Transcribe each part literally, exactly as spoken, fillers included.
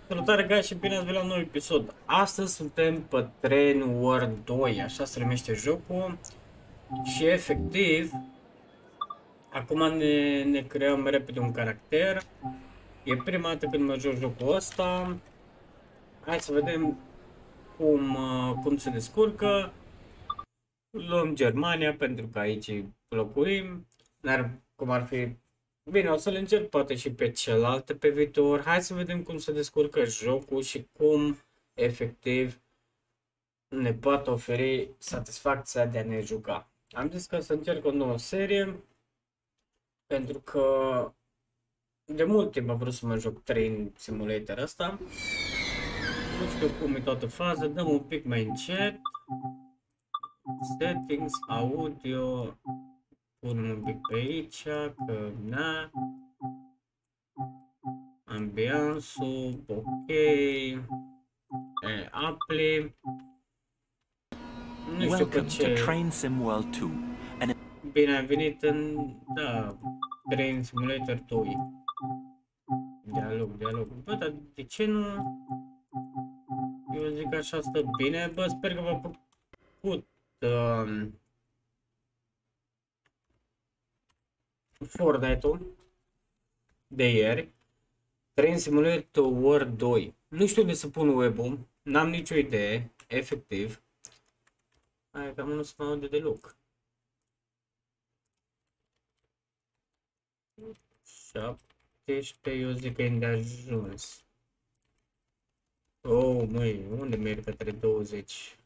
Salutare, guys, și bine ați venit la un nou episod. Astăzi suntem pe Train World doi, așa se numește jocul. Și efectiv, acum ne, ne creăm repede un caracter. E prima dată când mă joc jocul ăsta. Hai să vedem cum, uh, cum se descurcă. Luăm Germania pentru că aici locuim. Dar cum ar fi... Bine, o să le încerc poate și pe celelalte pe viitor. Hai să vedem cum se descurcă jocul și cum efectiv ne poate oferi satisfacția de a ne juca. Am zis că să încerc o nouă serie pentru că de mult timp am vrut să mă joc Train Simulator ăsta. Nu știu cum e toată faza, dăm un pic mai încet. Settings, audio, pun un pic pe aici, că na. Ambianțul, ok. E, appli. Nu știu pe ce. Train Sim World doi. And Bine ai venit în, da, Train Simulator doi. Dialog, dialog. Bă, dar de ce nu? Eu zic așa stă bine. Bă, sper că v-a plăcut um, Fortnite-ul de ieri. Train Simulator World doi. Nu știu unde să pun web-ul. N-am nicio idee, efectiv. Hai, cam nu se mai aude deloc. șaptesprezece, eu zic că e îndeajuns. Oh, măi, unde merg către douăzeci?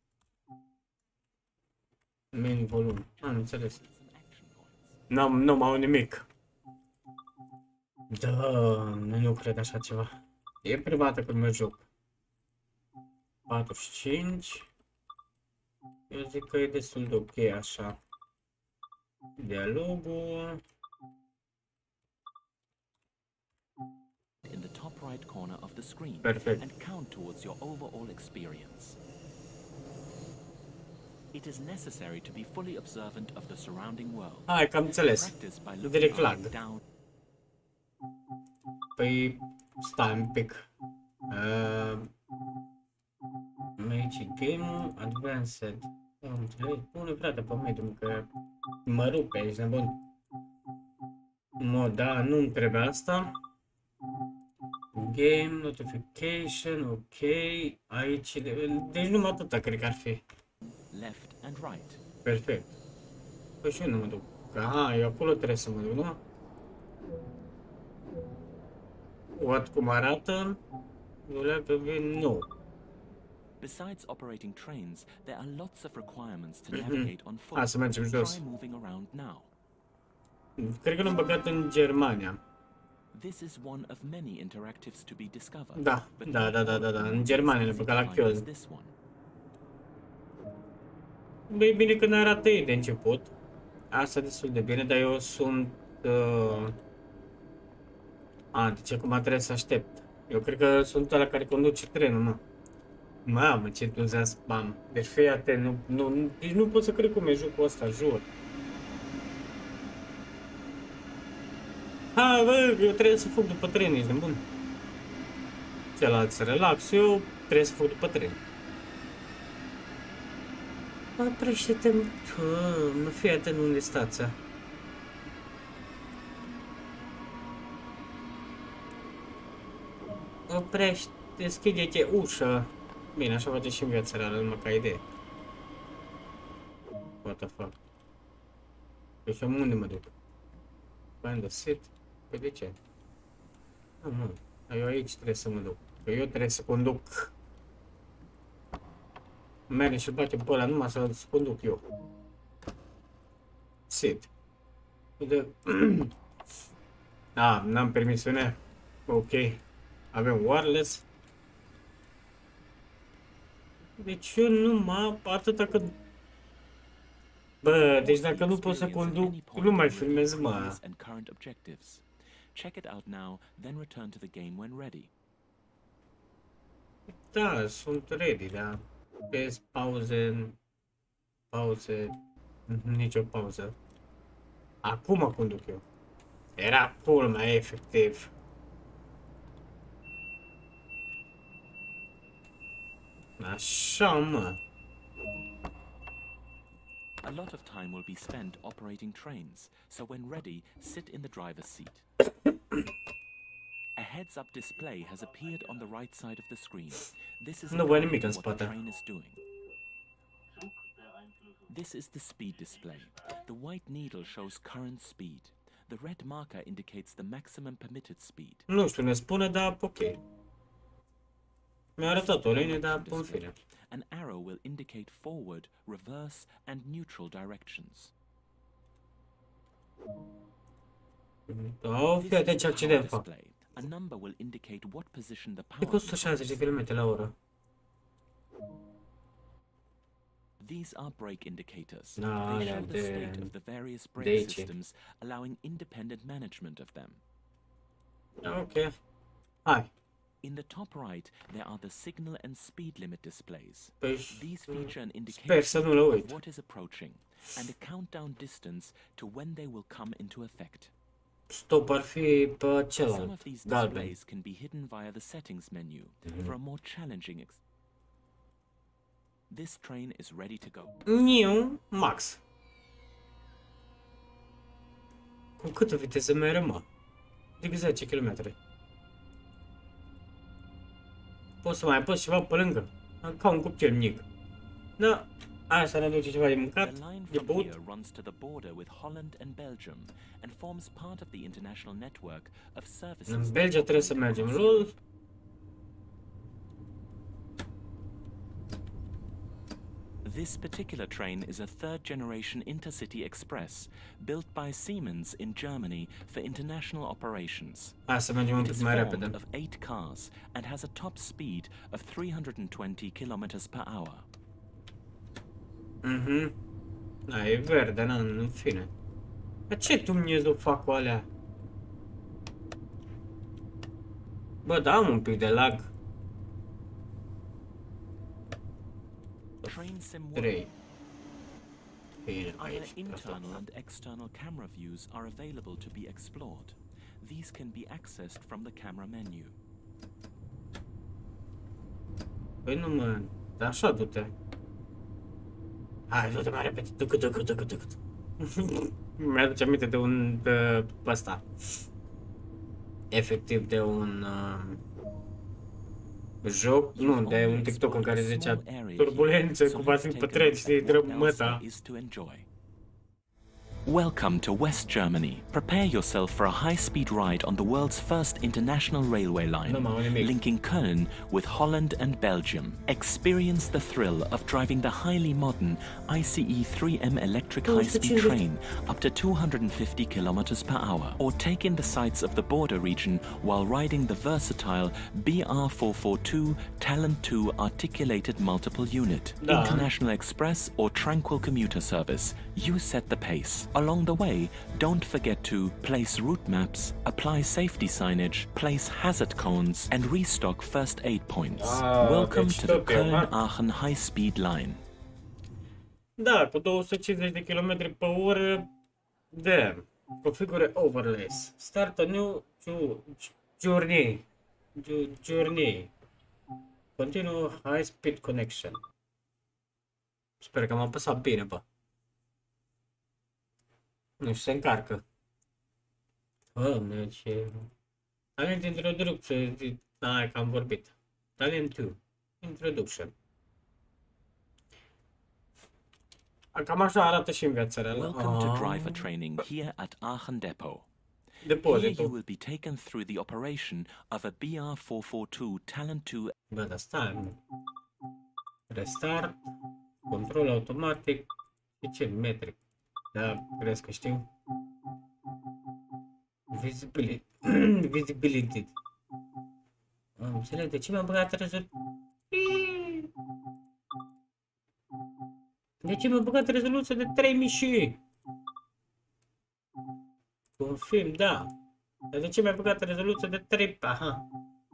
Main volum. Am înțeles. N-am, nu m-au nimic. Da, nu, nu cred așa ceva. E prima dată când mă joc. patruzeci și cinci. Eu zic că e destul de ok așa. Dialogul. in the top right corner of the screen. Perfect. And count towards your overall experience. It is necessary to be fully observant of the surrounding world. Hai, că am înțeles. Practice by looking Direct up, lag. down. Păi, stai un pic. Uh, aici game advanced. Am înțeles. Pune frate pe medium că mă rupe aici, nebun. Mod, da, nu-mi trebuie asta. Game, notification, ok. Aici, deci numai atâta cred că ar fi. Left and right. Perfect. Păi și unde mă duc? Aha, eu acolo trebuie să mă duc, nu? Văd cum arată. Nu. Besides operating trains, there are lots of requirements to navigate on foot. Hai să mergem jos. Try moving around now. Cred că l-am băgat în Germania. This is one of many interactives to be discovered. Da, da, da, da, da, da. În Germania l-am băgat la Köln. Băi, bine că ne arată ei de început. Asta destul de bine, dar eu sunt... Uh... A, deci acum trebuie să aștept. Eu cred că sunt ăla care conduce trenul, nu? Mamă, ce entuziasm am. Deci fii atent, nu, nu, deci nu pot să cred cum e jocul ăsta, jur. Hai, bă, eu trebuie să fug după tren, ești nebun. Celălalt să relax, eu trebuie să fug după tren. Oprește-te, mă, fii atent unde stația. Oprește, deschide-te ușa. Bine, așa face și în viața reală, numai ca idee. What the fuck? Deci eu unde mă duc? Find a seat? Păi de ce? Nu, nu. Eu aici trebuie să mă duc. Că eu trebuie să conduc. Merge și bate pe ăla numai să conduc eu. Sit. De... ah, n-am permisiune. Ok. Avem wireless. Deci eu numai atâta că... Bă, deci dacă nu pot să conduc, nu mai filmez, mă. Check it out now, then return to the game when ready. Da, sunt ready, da. Pes, pauze, pauze, nicio pauză. Acum conduc eu. Era culmea, efectiv. Așa, mă. A lot of time will be spent operating trains, so when ready, sit in the driver's seat. A heads-up display has appeared on the right side of the screen. This is Nu văd a nimic în what the spate. train is doing. This is the speed display. The white needle shows current speed. The red marker indicates the maximum permitted speed. Nu știu, ne spune, dar ok. Mi-a arătat o linie, dar în fine. An arrow will indicate forward, reverse, and neutral directions. Oh, fii atent ce accident fac. A number will indicate what position the E power cu o sută șaizeci de kilometri la oră. These are brake indicators. Da, They alea show the de- state of the various de brake aici. systems, allowing independent management of them. Ok. Hai. In the top right, there are the signal and speed limit displays. Păi, These feature an sper să indication nu le of uit. what is approaching and a countdown distance to when they will come into effect. Stop ar fi pe Some celălalt, of these galben. displays can be hidden via the settings menu for a more challenging ex- This train is ready to go. Niu, max. Cu câtă viteză merge, mă? Adică zece kilometri. Poți să mai apăs ceva pe lângă? Ca un copil mic. Da, hai să ne duce ceva de mâncat, The line de from băut. here runs to the border with Holland and Belgium and forms part of the international network of services. În Belgia trebuie să mergem. Lol. This particular train is a third-generation intercity express built by Siemens in Germany for international operations. Hai să mergem un It pic is mai formed repede. of eight cars and has a top speed of three hundred twenty kilometers per hour. Mhm. Da, e verde, na, în fine. Dar ce Dumnezeu fac cu alea? Bă, da, am un pic de lag. Train Sim one. trei. Bine, Other aici. internal and external camera views are available to be explored. These can be accessed from the camera menu. Păi nu mă, dar așa du-te. Hai, du-te mai repede, ducă, ducă, ducă, ducă. Mi-aduce aminte de un, de ăsta. Efectiv de un uh, joc, nu, de un TikTok în care zicea turbulență, cum va fi pe tren și de măta. Welcome to West Germany. Prepare yourself for a high-speed ride on the world's first international railway line, linking Köln with Holland and Belgium. Experience the thrill of driving the highly modern I C E three M electric high-speed train up to two hundred fifty kilometers per hour, or take in the sights of the border region while riding the versatile B R four forty-two Talent two articulated multiple unit, Da. International Express or Tranquil commuter service. You set the pace. Along the way, don't forget to place route maps, apply safety signage, place hazard cones, and restock first aid points. Ah, Welcome deci to the tot e, ha? Köln-Aachen high-speed line. Da, cu două sute cincizeci de kilometri pe oră. Damn. Configure overlays. Start a new ju- journey. Ju- journey. Continue high speed connection. Sper că am apăsat bine, bă. Nu știu, se încarcă. Doamne, ce... Talent introduction. Da, că am vorbit. Talent doi. Introduction. Cam așa arată și în viața reală. Welcome to driver training here at Aachen Depot. Here you Depozitul. will be taken through the operation of a B R four forty-two Talent two. Bă, dar stai. Restart. Control automatic. Și ce? Metric. Da, crezi că știu? Visibility. Visibility. Am înțeles de ce mi-am băgat rezoluție. De ce mi-am băgat rezoluția de trei mii și? Confirm, da. Dar de ce mi-am băgat rezoluția de trei? Aha.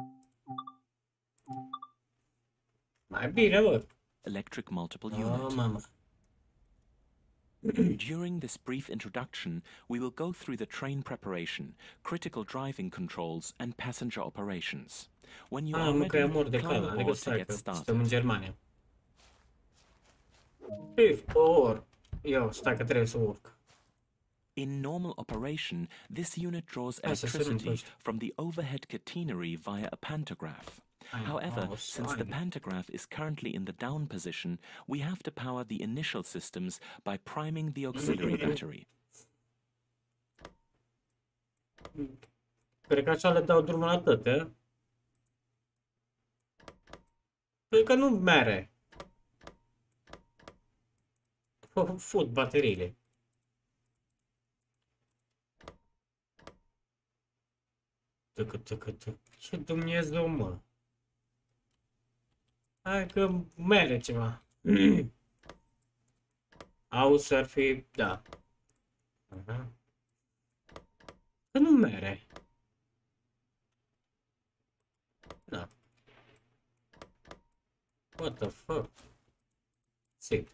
Mai bine, bă. Electric multiple Oh, unit. mama. During this brief introduction, we will go through the train preparation, critical driving controls, and passenger operations. When you Ah, are mă, că e ready, amor de climb cal, adică aboard to stai get că started. suntem în Germania. If or... Eu, stai că trebuie să urc. In normal operation, this unit draws electricity from the overhead catenary via a pantograph. However, since the pantograph is currently in the down position, we have to power the initial systems by priming the auxiliary battery. Cred că așa le dau drumul la toate. Cred că nu mere. Fut bateriile. Tăcă, tăcă, tăcă. Ce Dumnezeu, mă? Hai că mere ceva. Au să ar fi... Da. Aha. Că nu mere. Da. What the fuck? Sick.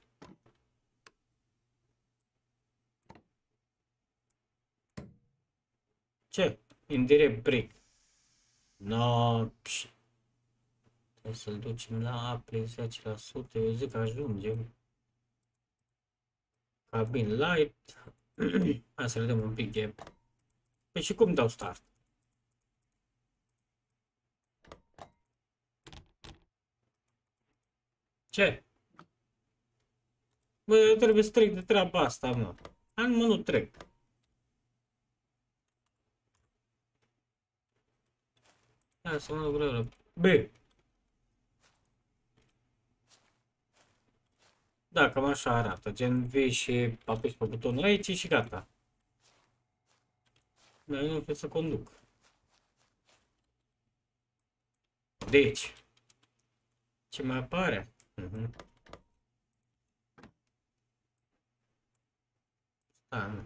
Ce? Indirect brick. No, pșt. Trebuie să-l ducem la aprilie zece la sută, eu zic că ajungem. Cabin light. Hai să le dăm un pic gap. Păi și cum dau start? Ce? Bă, eu trebuie să trec de treaba asta, mă. Hai, mă, nu trec. Hai să mă duc la B. Da, cam așa arată. Gen, vii și apeși pe butonul aici și gata. Dar eu nu vreau să conduc. Deci. Ce mai apare? Uh-huh. Da, nu.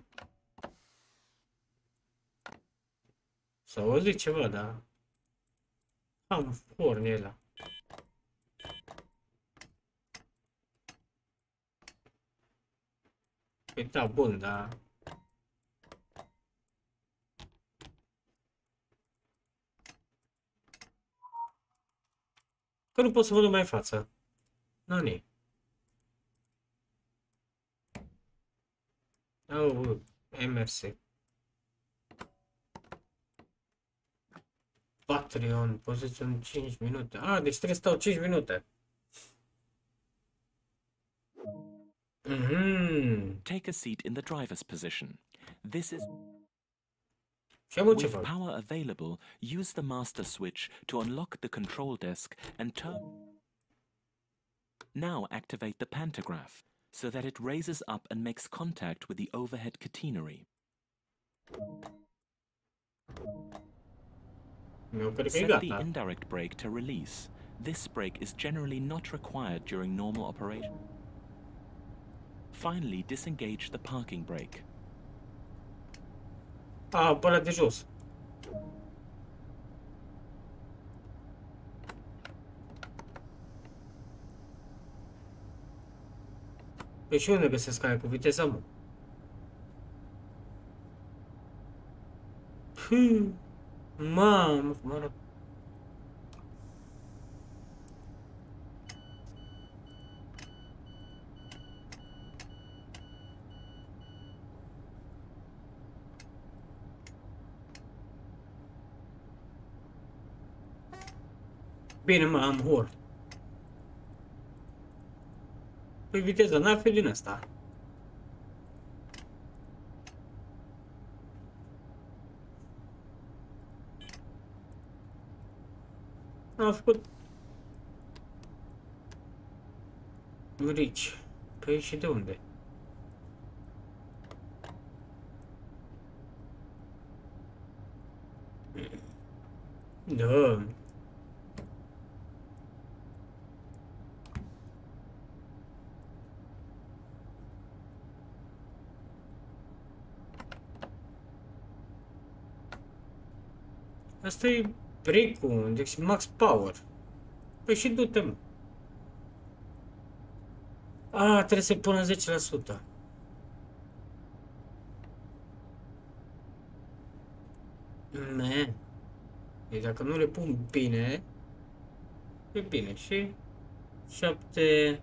S-a auzit ceva, da? Am porni ăla. Păi da, bun, da. Că nu pot să văd mai în față. Nani. Oh, M R C. Patreon, poziție cinci minute. Ah, deci trebuie să stau cinci minute. Mm-hmm. Take a seat in the driver's position. This is... With power available, use the master switch to unlock the control desk and turn... Now activate the pantograph, so that it raises up and makes contact with the overhead catenary. Set the indirect brake to release. This brake is generally not required during normal operation. Finally, disengage the parking brake. Ah, pe ăla de jos. Păi și unde găsesc aia cu viteza, mă? Hmm. Mamă, mă rog. Bine, mă, am hor. Păi viteza n-ar fi din asta. Am făcut... Rici. Păi și de unde? Da. Asta e break-ul, deci max power. Păi și du-te, mă. A, trebuie să-i pună zece la sută. Man. Deci dacă nu le pun bine, e bine. Și șapte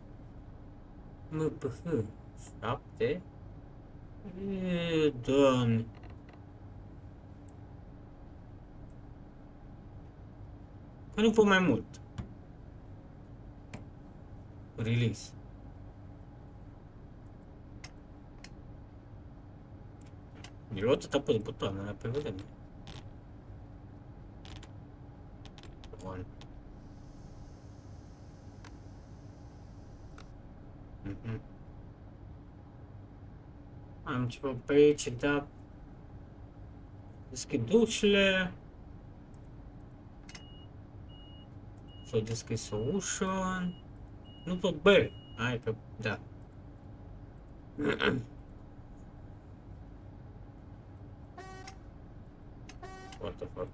M P H. șapte. E, Doamne. Că nu pot mai mult. Release. Eu tot apăs butoanele pe vedere. Bun. Mm-hmm. Am ceva pe aici, da. Deschid ușile. S-a deschis o ușă. Nu pot, bă. Hai că, da. What the fuck?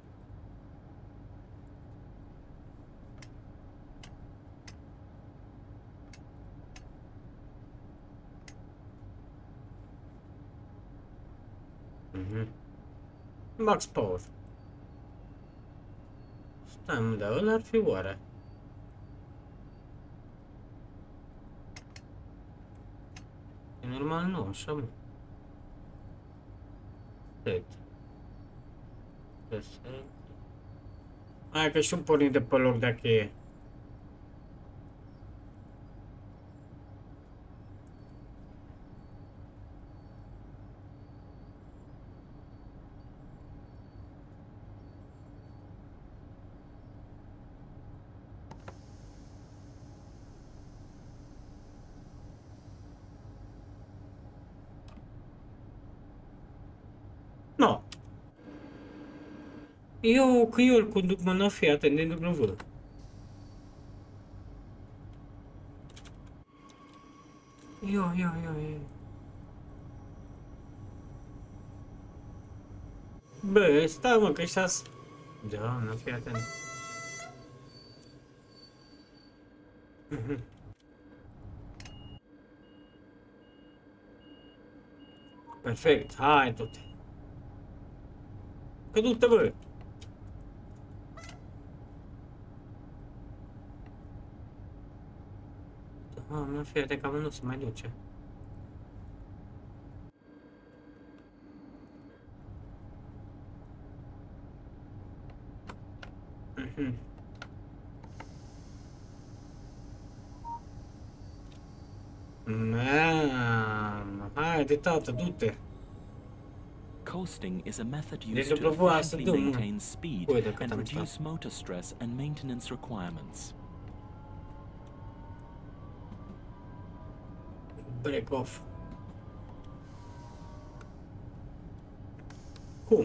Mhm. Max Power. Stai, mă, dar ăla ar fi oare? E normal nu, așa, mă. Set. Set. Hai că și-un porni de pe loc dacă e. No. Eu, că eu îl conduc, mă, n-o fi atent, de nu văd. Eu, eu, eu, eu. Bă, stai, mă, că ăștia-s... Da, n-o fi atent. Perfect, hai, du-te. Că du-te, bă. Da, n-o fi atent, că nu se mai duce. Mhm. Mamă, haide, tată, du-te. Coasting is a method Deci used to după voia să efficiently dăm, mă. maintain speed Uite cât and am reduce stat. motor stress and maintenance requirements. Break off. Cum?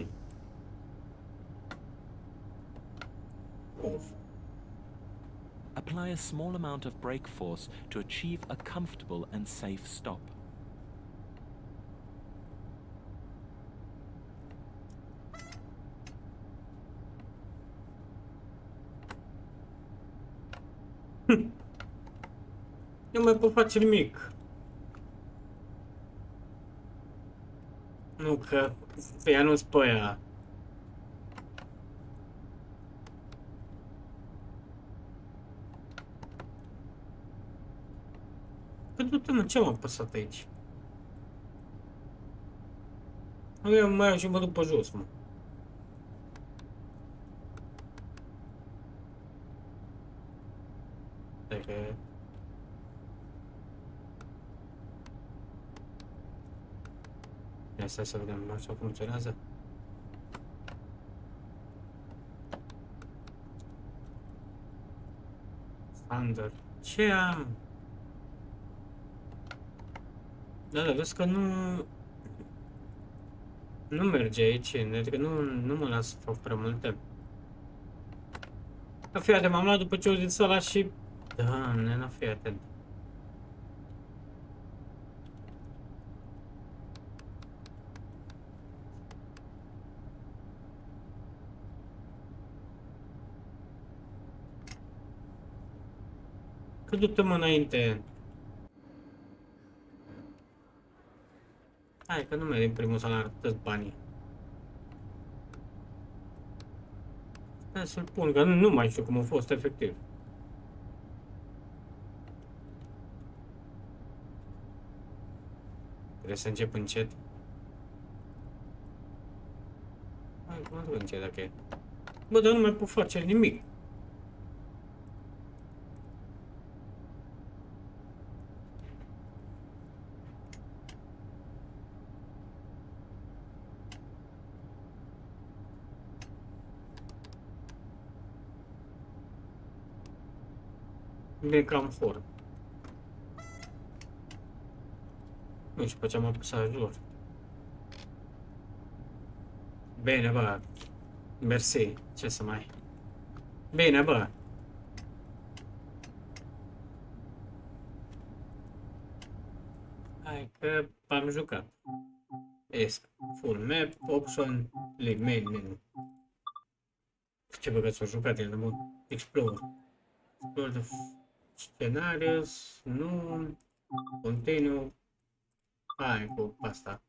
Off. Apply a small amount of brake force to achieve a comfortable and safe stop. Nu mai pot face nimic. Nu că pe ea nu-ți pe ea. Păi du-te, mă, ce m-am apăsat aici? Eu mai iau și mă duc pe jos, mă. Stai că... Ia stai să vedem, așa funcționează. Standard. Ce am? Da, da, vezi că nu... Nu merge aici, adică nu, nu mă las să fac prea multe. Că fii atent, m-am luat după ce o zis ăla și... Doamne, n-a fi atent. Că du-te, mă, înainte. Hai, că nu merg din primul salar toți banii. Să-l pun, că nu, nu mai știu cum a fost efectiv. Trebuie să încep încet. Hai, cum să încet dacă e. Bă, dar nu mai pot face nimic. Bine că am for. Nu știu pe ce am apăsat lor. Bine, bă. Mersi. Ce să mai... Bine, bă. Hai că am jucat. Esc. Full map, option, league main menu. Ce bă că s-a jucat el de mod? Explore. Explore the scenarios. Nu. Continue. Hai cu asta.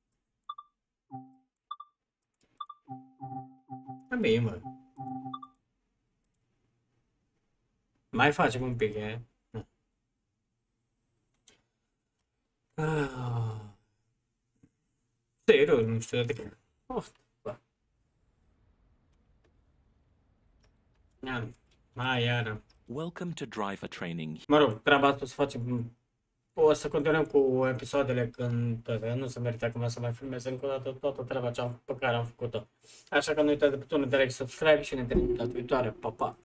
Da bine, mă. Mai facem un pic, e? Ah. Serios, nu știu de ce. Oh, bă. Hai, iară. Welcome to driver training. Mă rog, treaba asta o să facem. O să continuăm cu episoadele când nu se merită acum să mai filmez încă o dată toată treaba cea pe care am făcut-o. Așa că nu uitați de butonul de like, subscribe și ne întâlnim data viitoare. Pa, pa!